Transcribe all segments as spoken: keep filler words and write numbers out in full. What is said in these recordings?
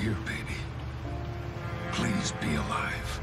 here, baby. Please be alive.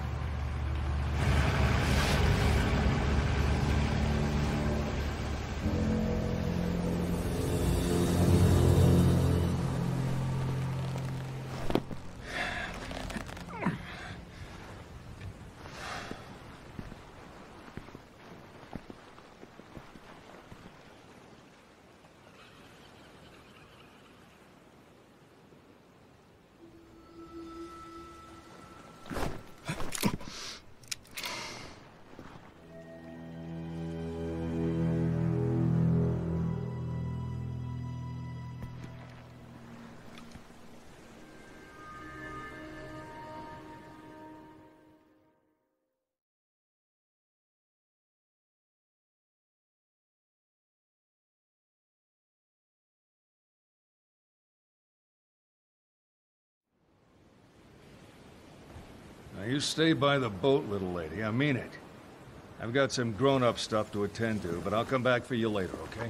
Now, you stay by the boat, little lady. I mean it. I've got some grown-up stuff to attend to, but I'll come back for you later, okay?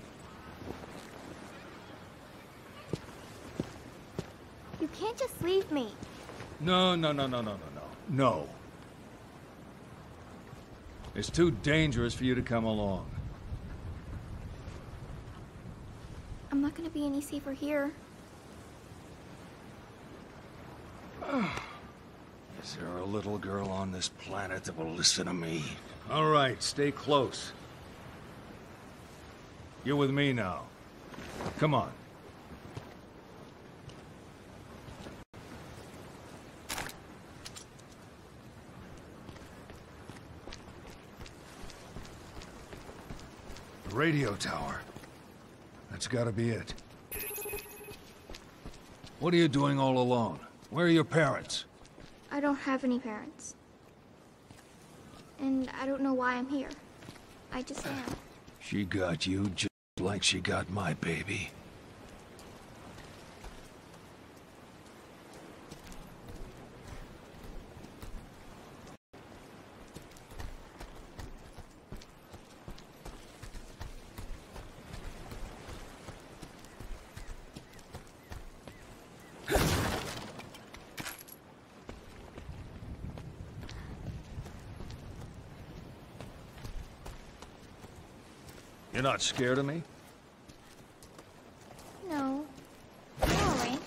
You can't just leave me. No, no, no, no, no, no, no. No. It's too dangerous for you to come along. I'm not gonna be any safer here. Is there a little girl on this planet that will listen to me? All right, stay close. You're with me now. Come on. The radio tower. That's gotta be it. What are you doing all alone? Where are your parents? I don't have any parents. And I don't know why I'm here. I just am. She got you just like she got my baby. You're not scared of me? No. You're all right.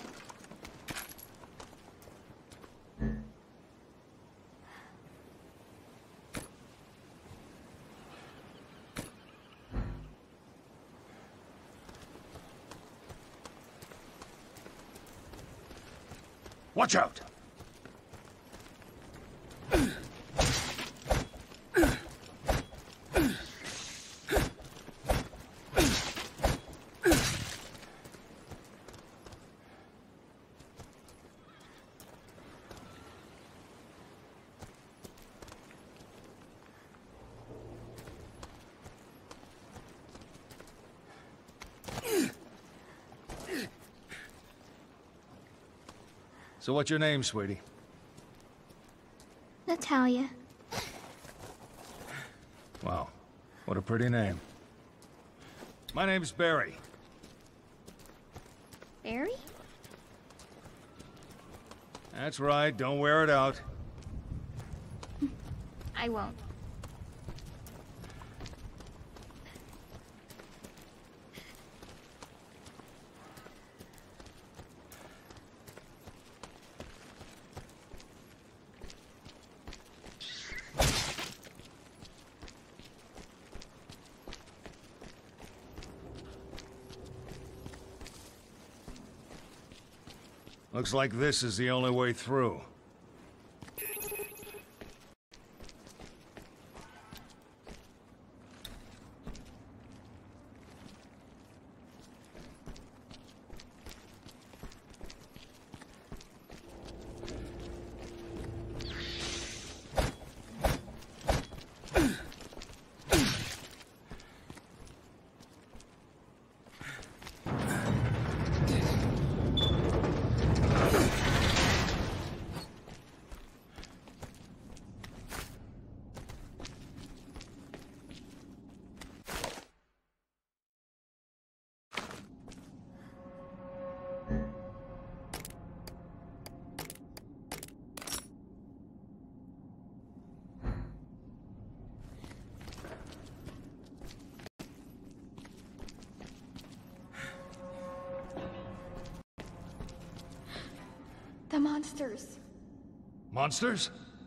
Watch out! So what's your name, sweetie? Natalia. Wow, what a pretty name. My name's Barry. Barry? That's right, don't wear it out. I won't. Looks like this is the only way through. monsters. Monsters?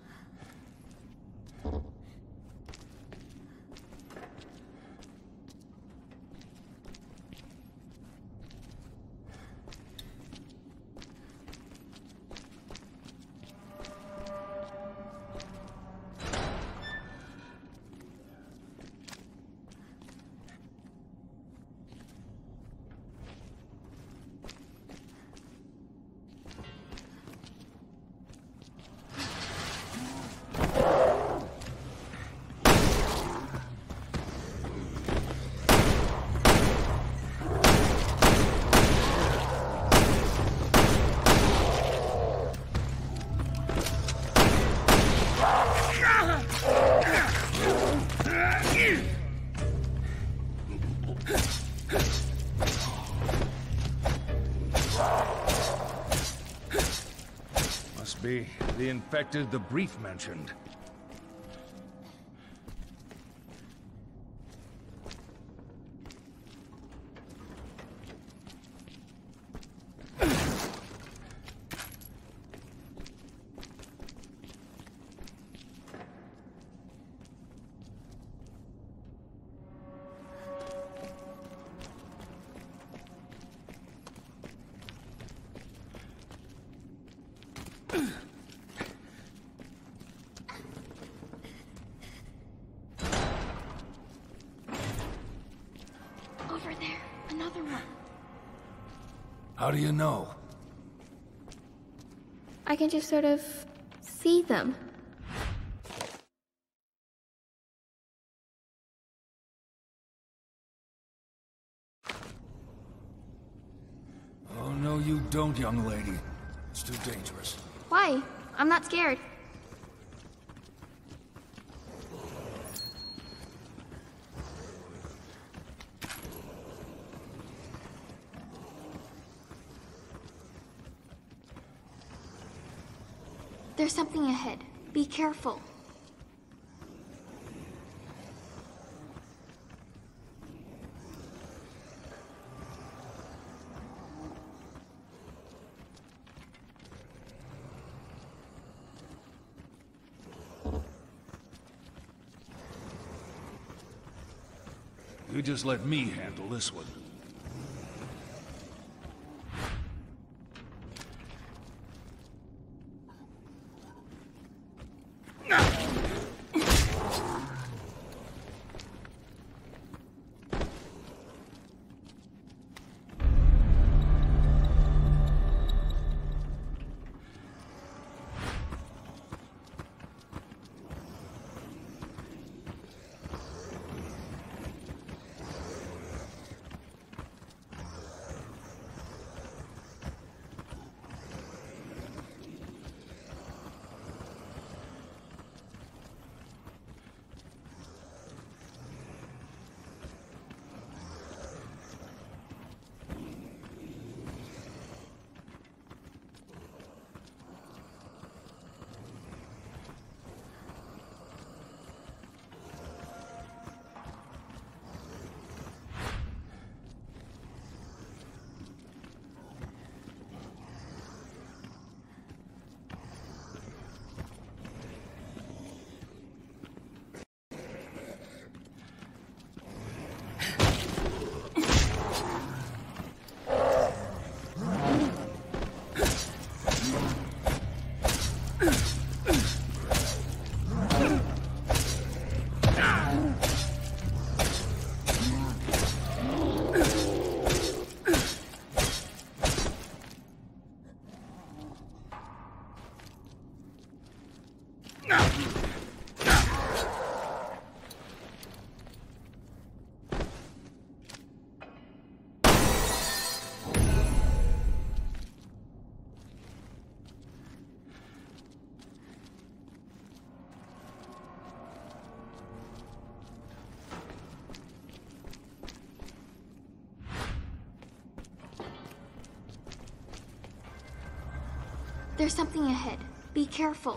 Must be the infected the brief mentioned. Over there, another one. How do you know? I can just sort of see them. Oh, no you don't, young lady. It's too dangerous. Why? I'm not scared. There's something ahead. Be careful. You just let me handle this one. There's something ahead. Be careful.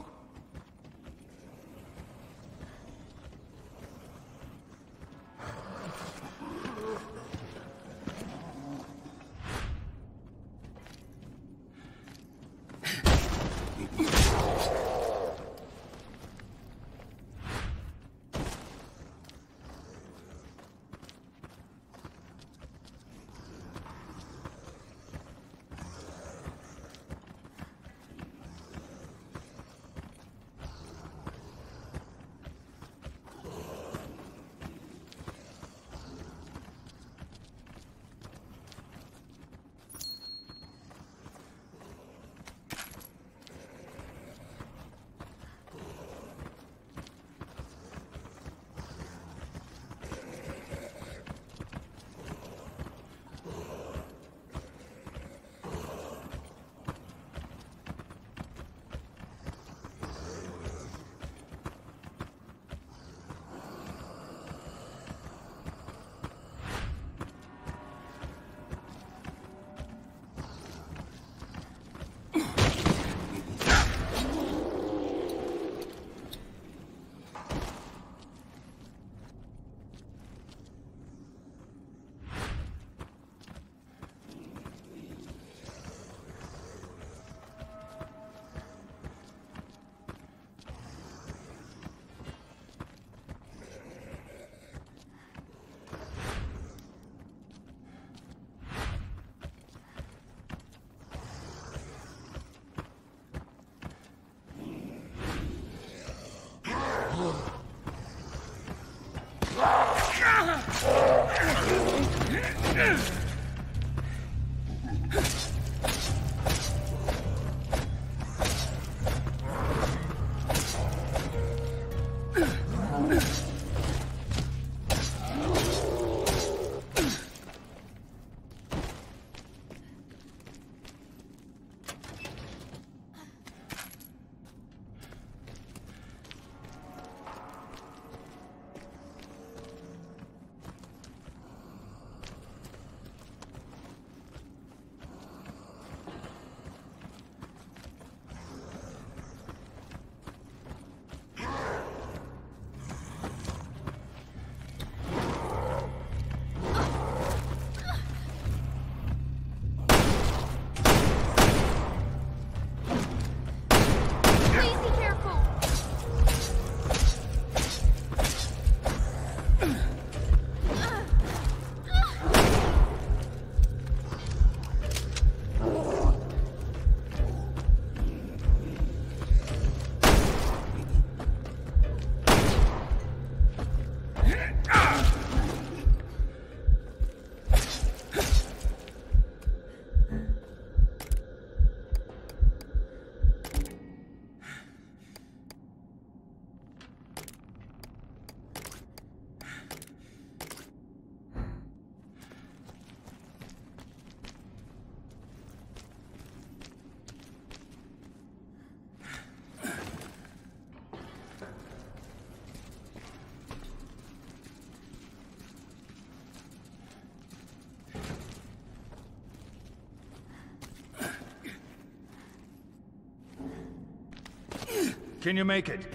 Can you make it?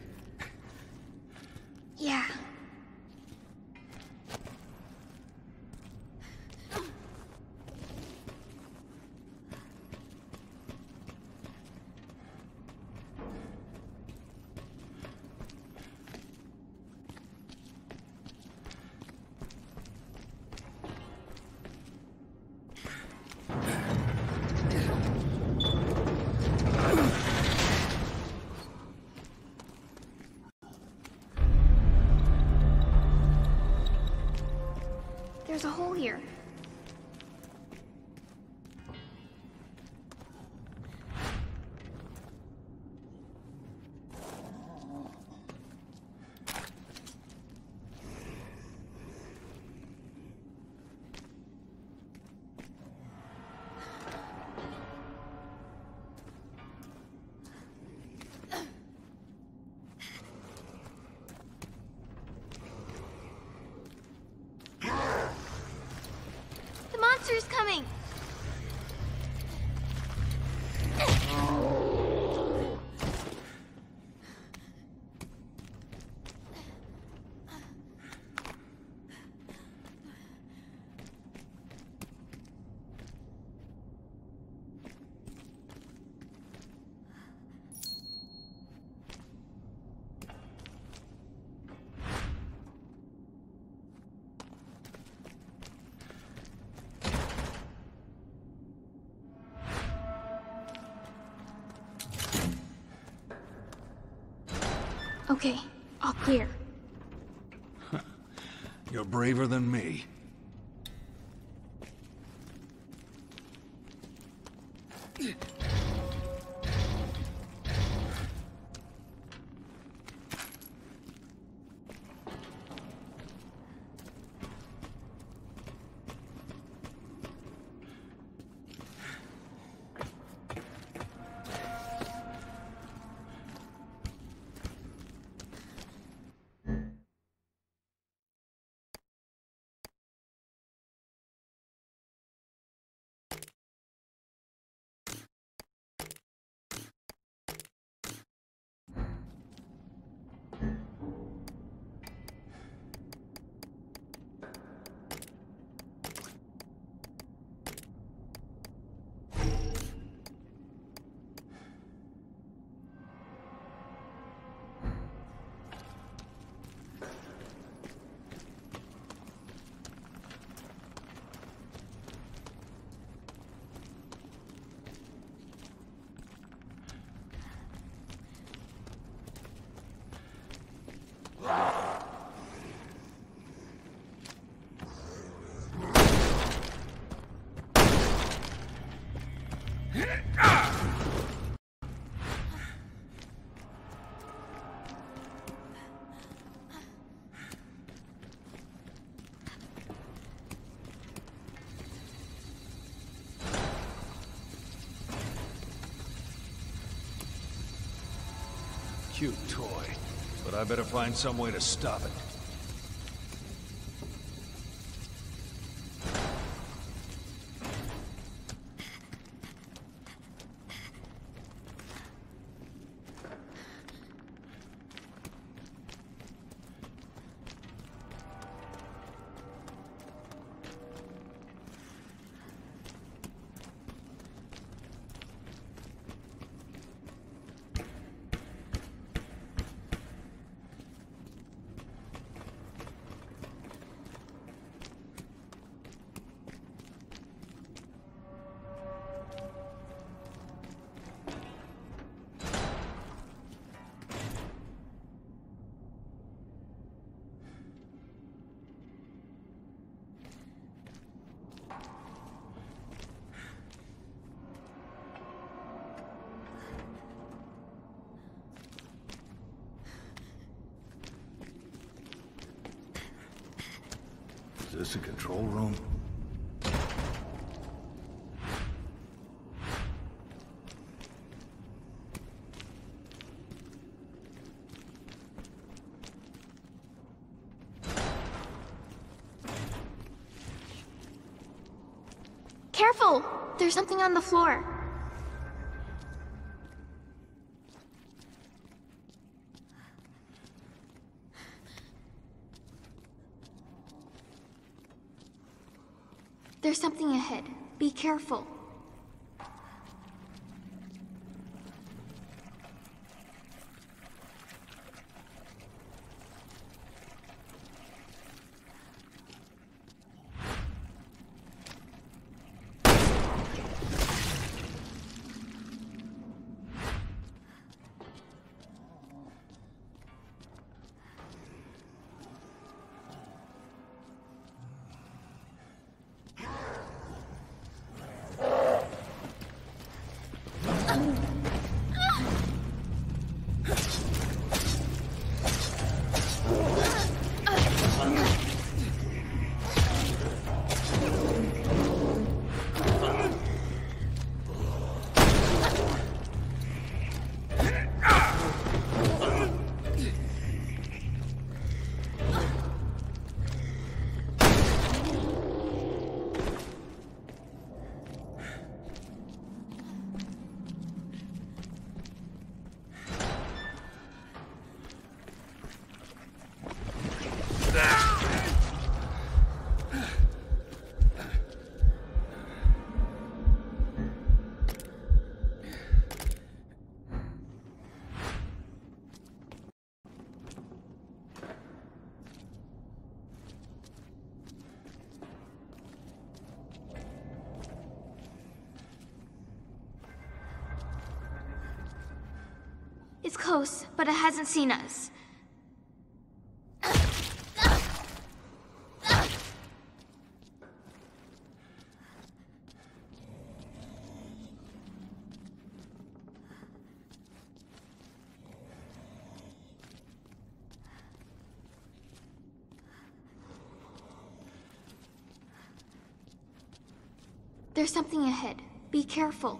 Yeah. There's a hole here. The monster's coming! Okay, all clear. You're braver than me. Cute toy, but I better find some way to stop it. Is this a control room? Careful! There's something on the floor. There's something ahead. Be careful. It's close, but it hasn't seen us. There's something ahead. Be careful.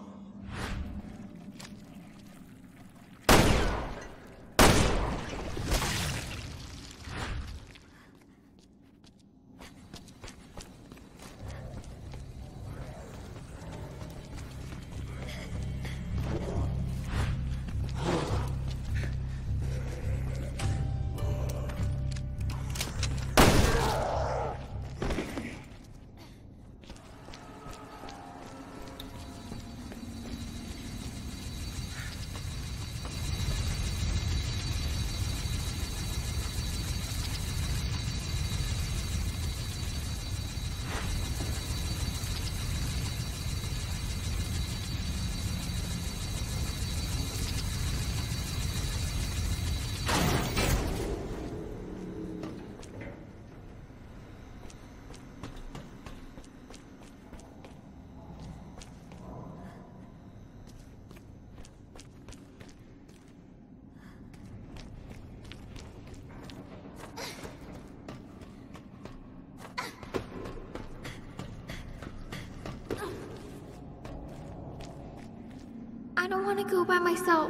I don't want to go by myself.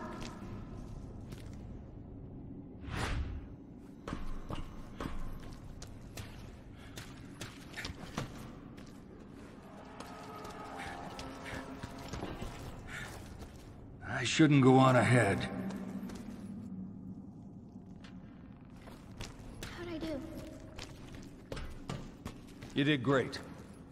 I shouldn't go on ahead. How'd I do? You did great.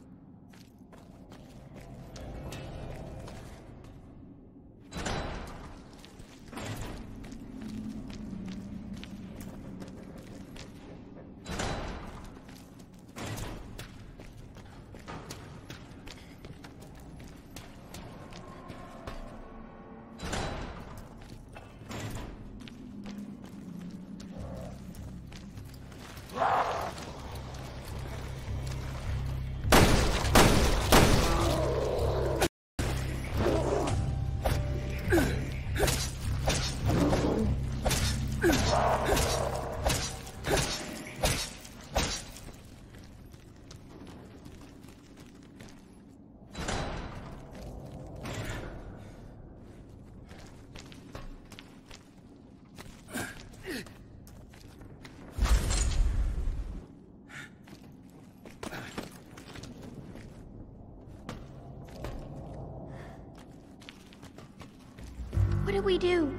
What do we do?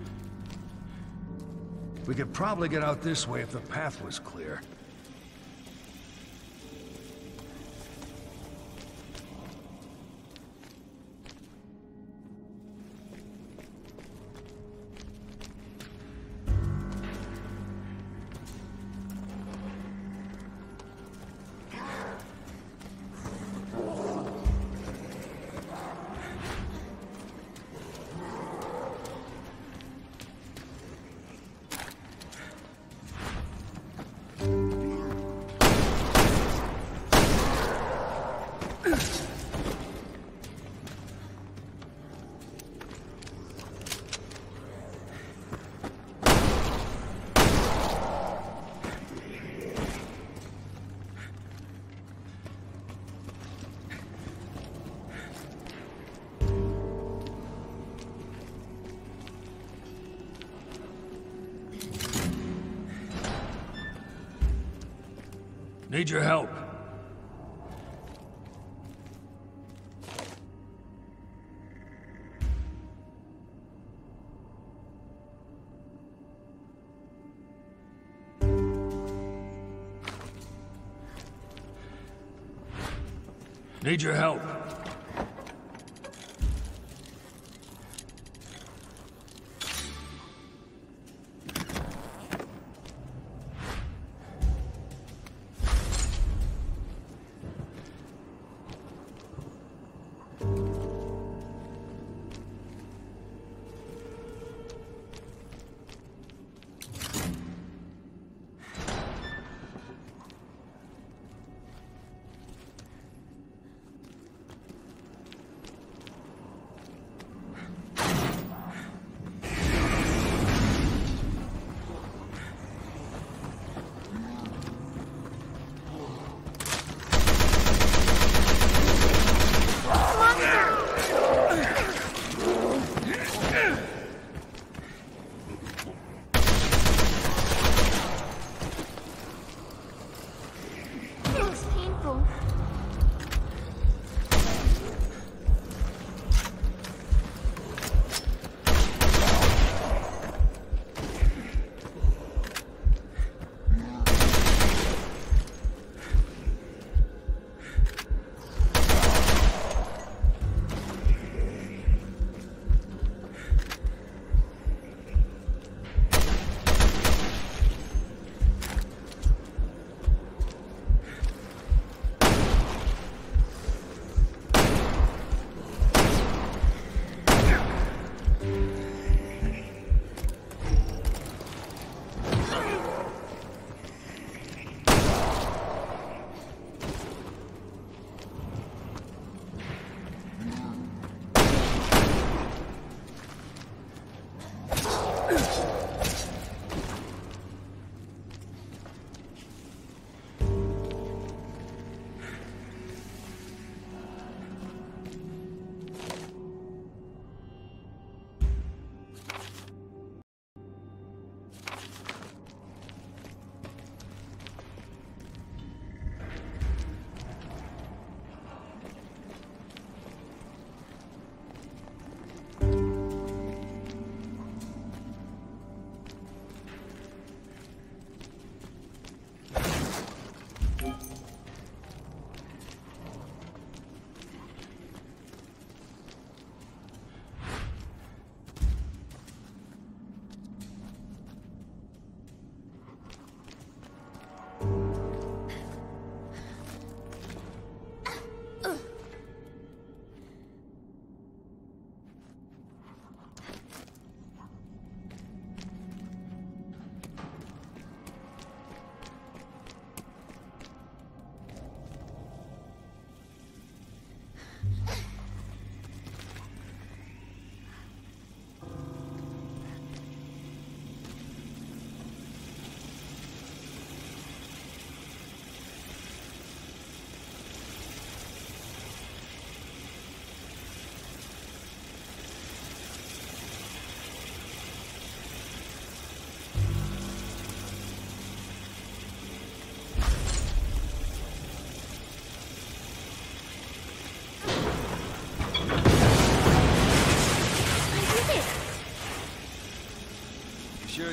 We could probably get out this way if the path was clear. Need your help. Need your help.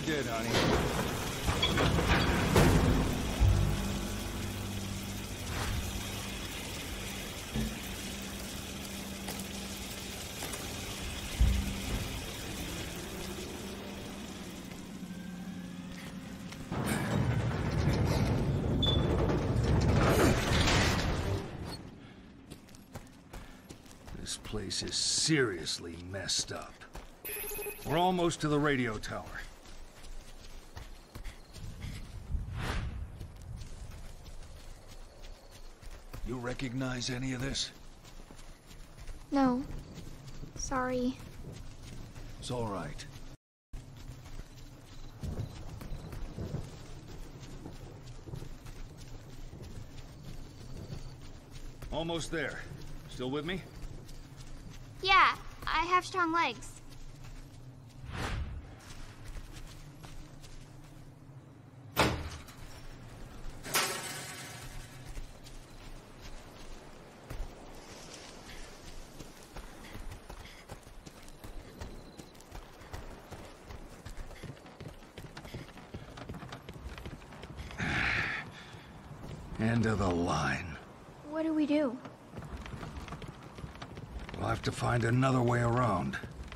Sure did, honey. This place is seriously messed up. We're almost to the radio tower. You recognize any of this? No. Sorry. It's all right. Almost there. Still with me? Yeah, I have strong legs. End of the line. What do we do? We'll have to find another way around.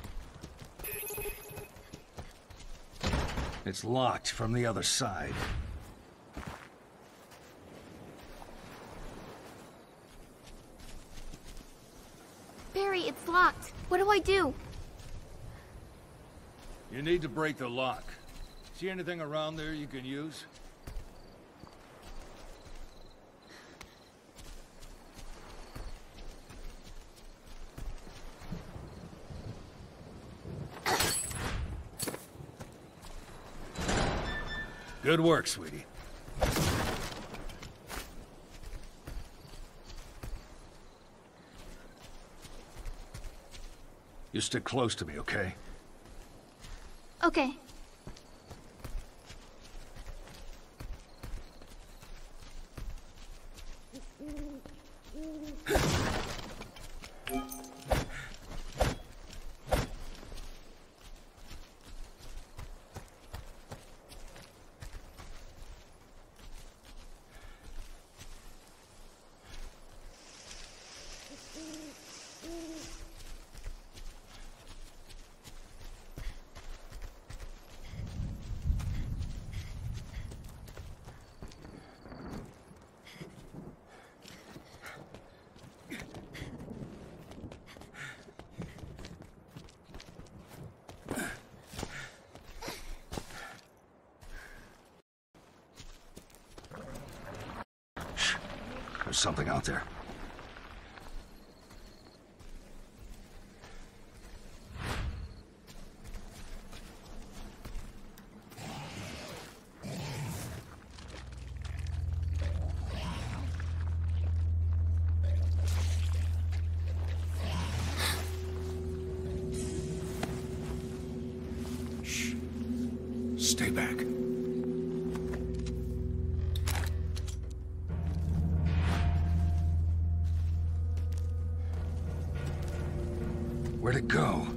It's locked from the other side. Barry, it's locked. What do I do? You need to break the lock. See anything around there you can use? Good work, sweetie. You stick close to me, okay? Okay. There's something out there. Shh. Stay back. Where'd it go?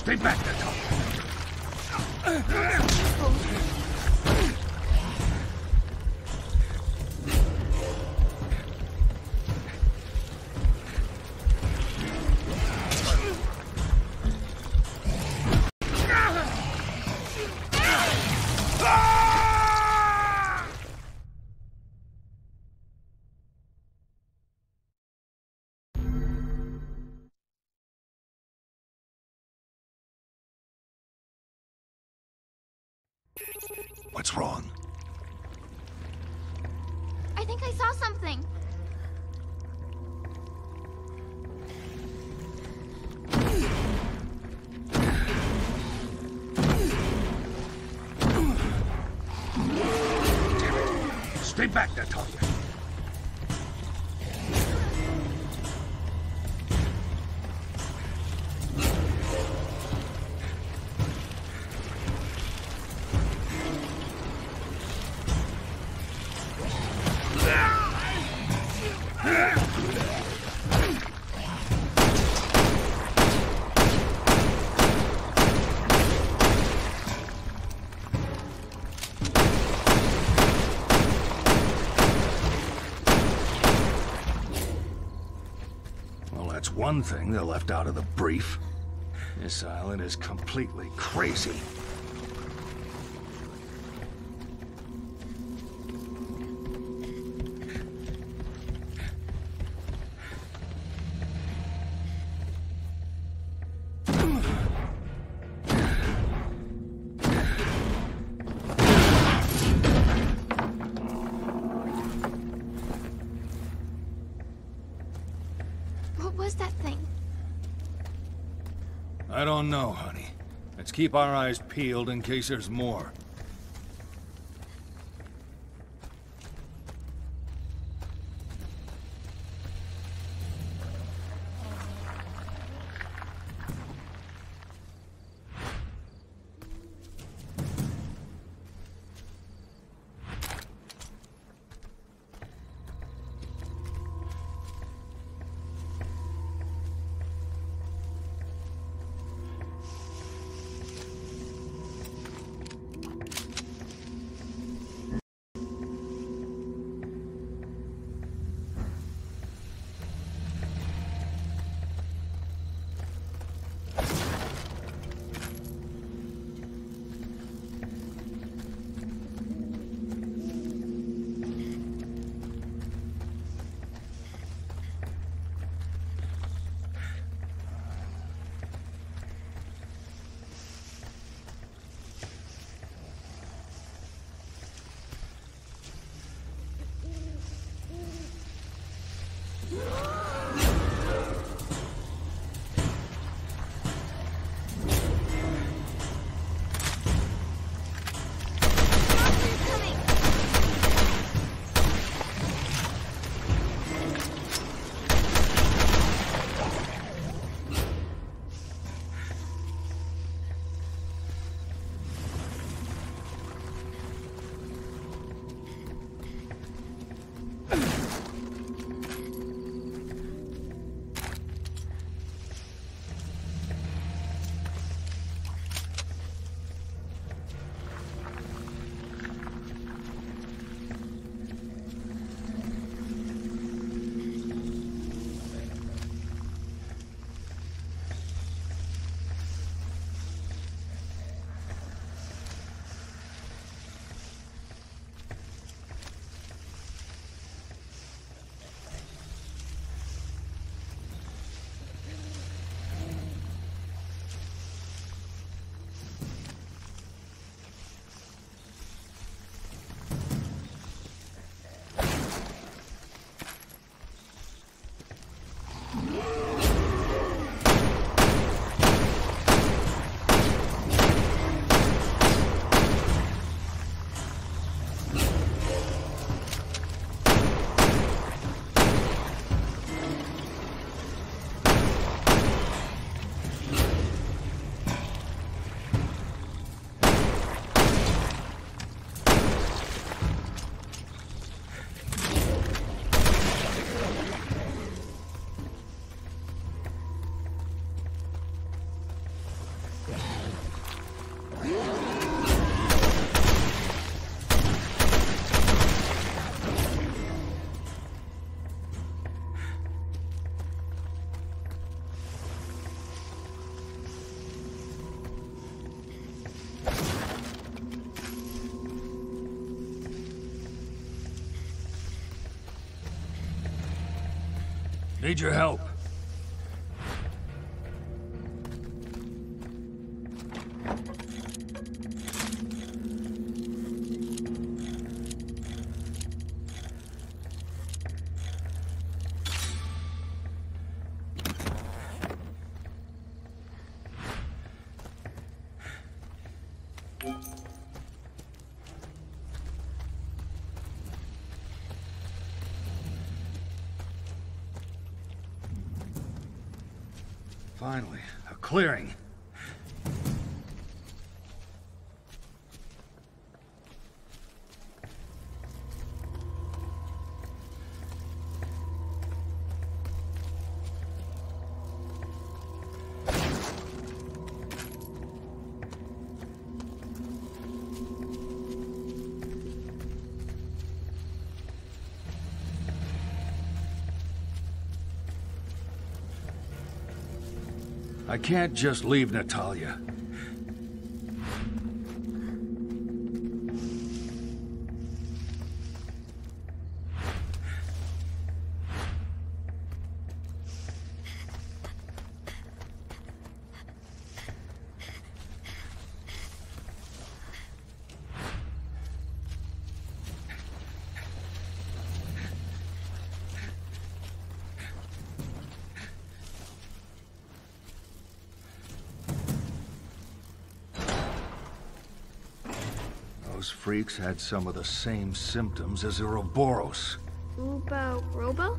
Stay back, Natalia. What's wrong? I think I saw something. Damn it! Stay back, Natalia. That's one thing they left out of the brief. This island is completely crazy. What was that thing? I don't know, honey. Let's keep our eyes peeled in case there's more. Need your help. Finally, a clearing. I can't just leave Natalia. Those freaks had some of the same symptoms as Ouroboros. Ubo Robo?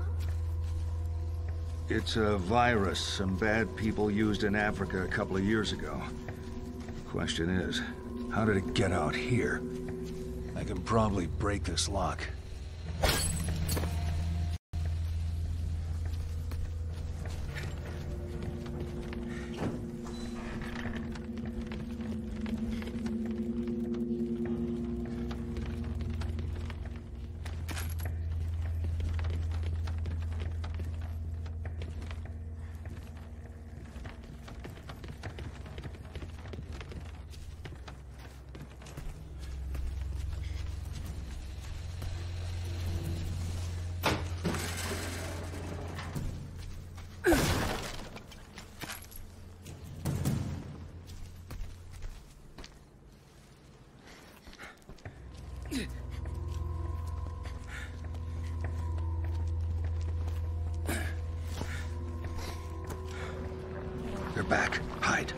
It's a virus some bad people used in Africa a couple of years ago. Question is, how did it get out here? I can probably break this lock. They're back. Hide.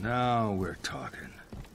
Now we're talking.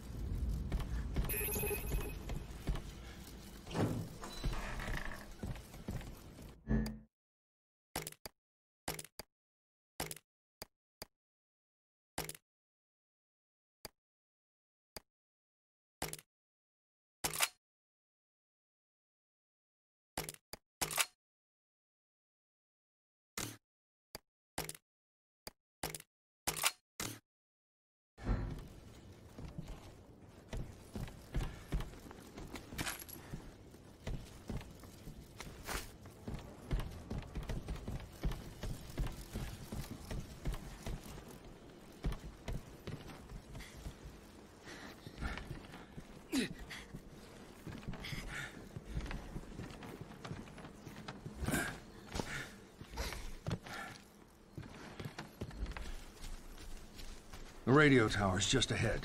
The radio tower's just ahead.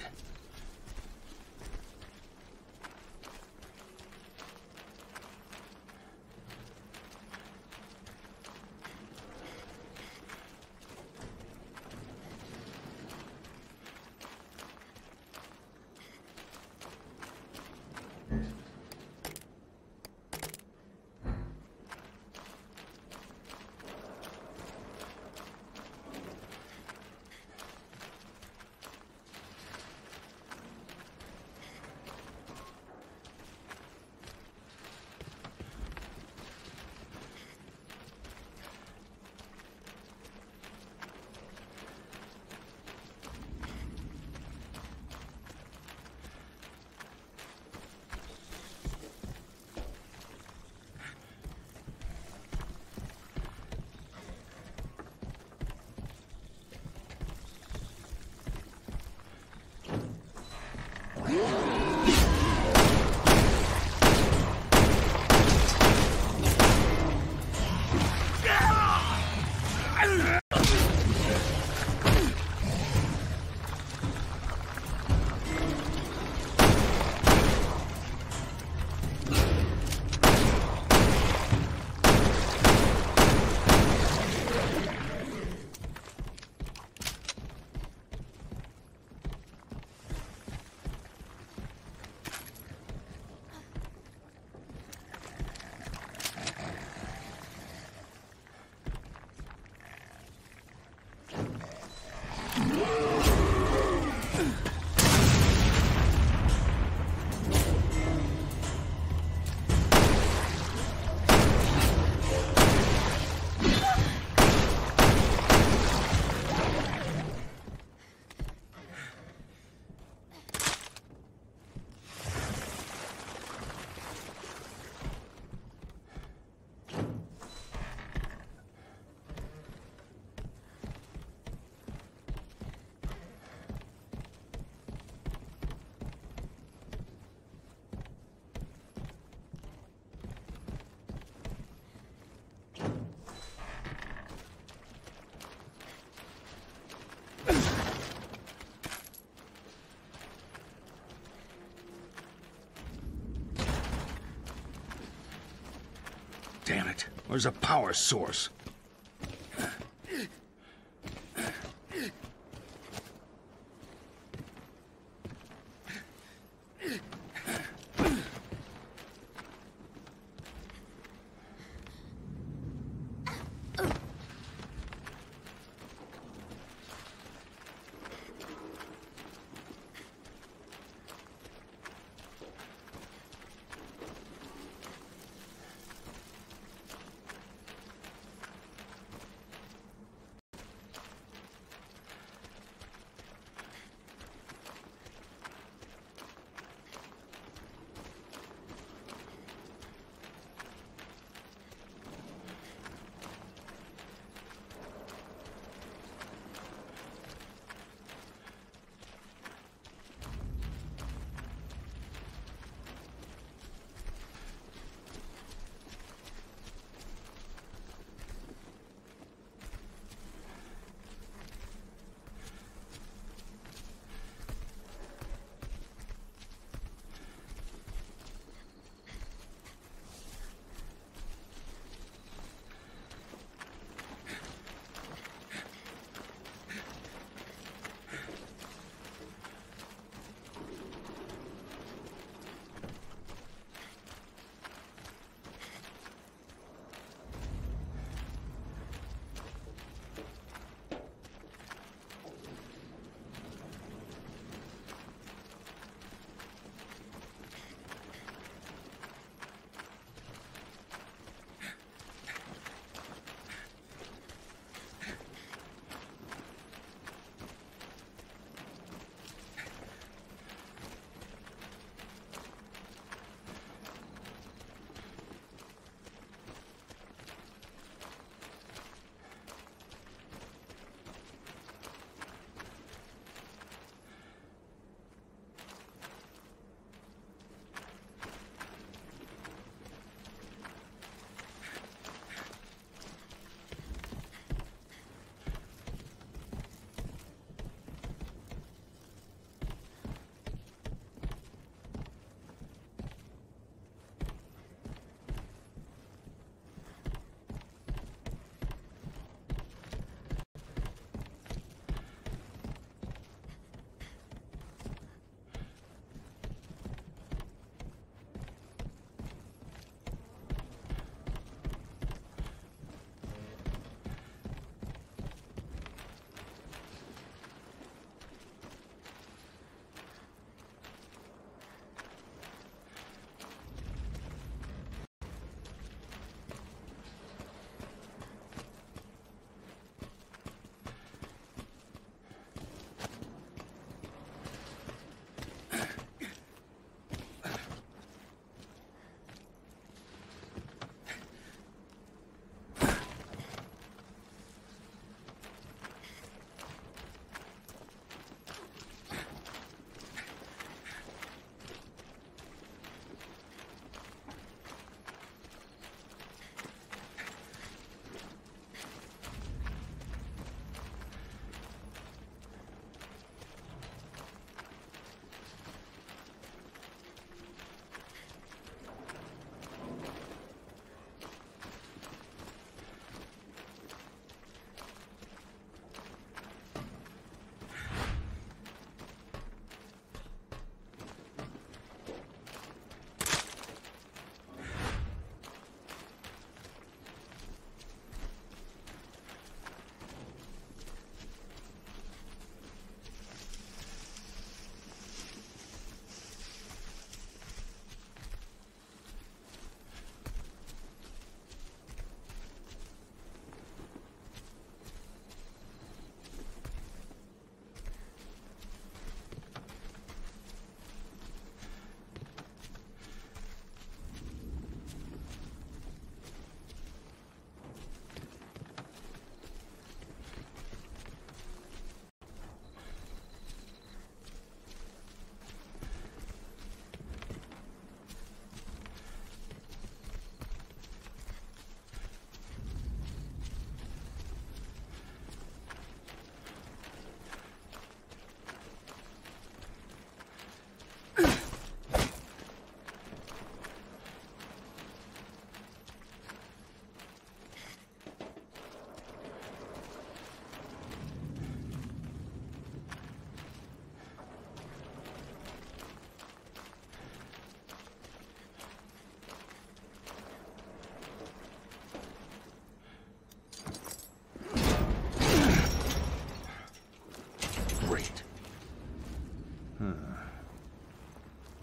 Damn it. Where's a power source?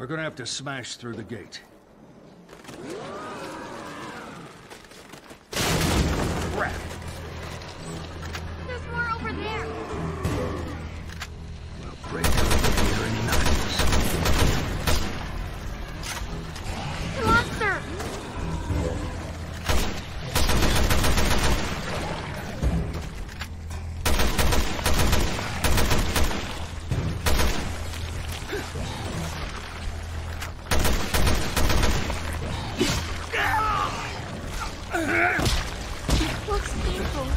We're gonna have to smash through the gate. Crap! There's more over there. We'll break through here in knots. The monster! Looks painful.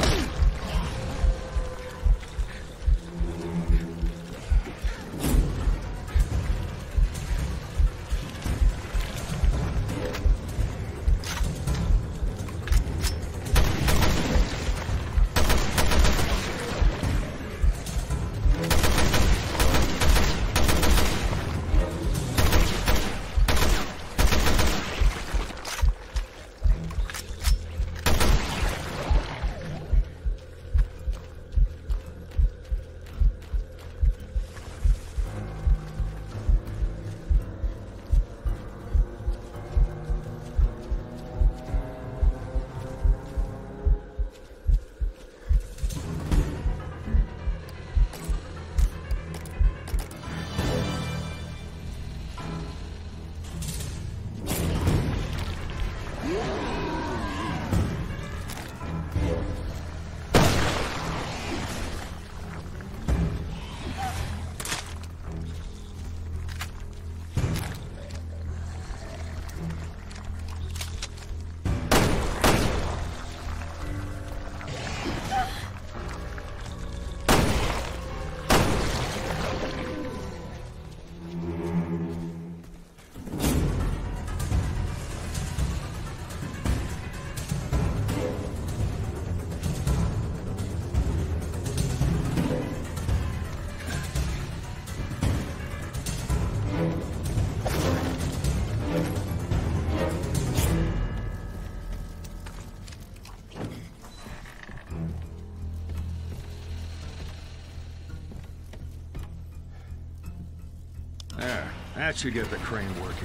There, that should get the crane working.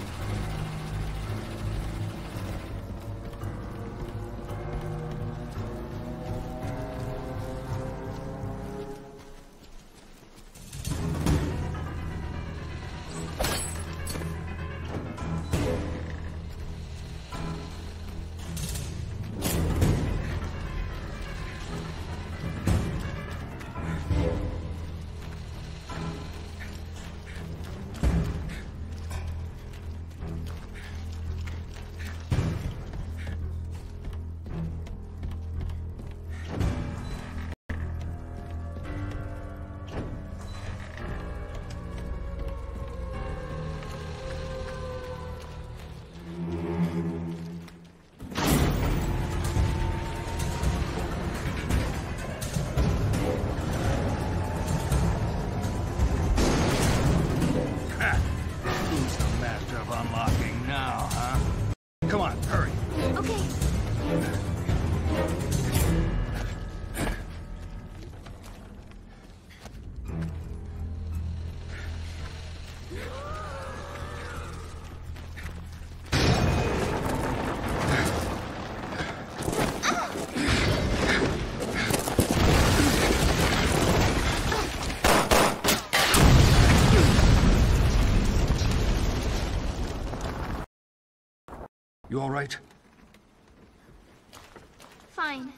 Who's the master of unlocking now, huh? Come on, hurry. Okay. You all right? Fine.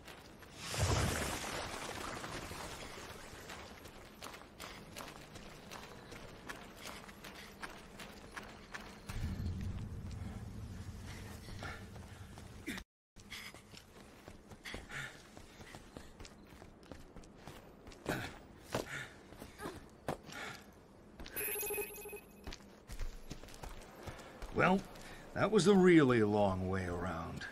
Well, that was a really long way around.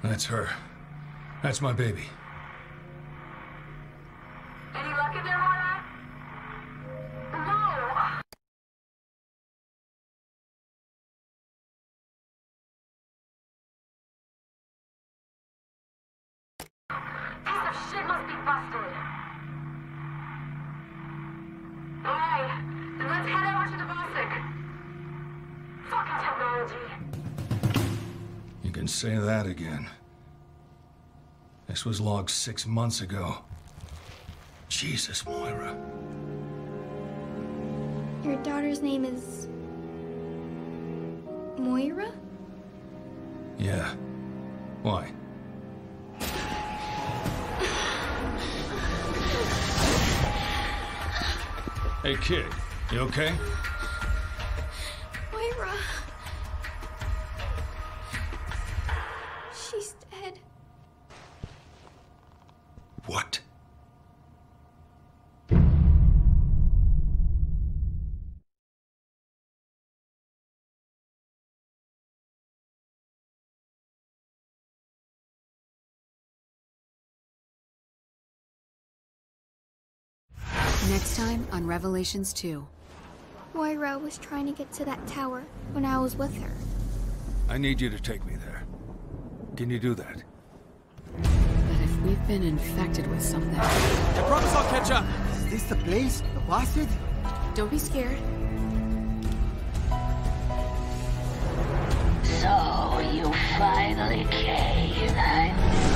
That's her. That's my baby. Any luck in there, Moira? No! Piece of shit must be busted. Alright, then let's head over to the Bostic. Fucking technology. You can say that again. This was logged six months ago. Jesus, Moira. Your daughter's name is... Moira? Yeah. Why? Hey, kid. You okay? Moira. She's dead. What? Next time on Revelations two. Moira was trying to get to that tower when I was with her. I need you to take me there. Can you do that? But if we've been infected with something... I promise I'll catch up. Is this the place? The bastard? Don't be scared. So you finally came, huh?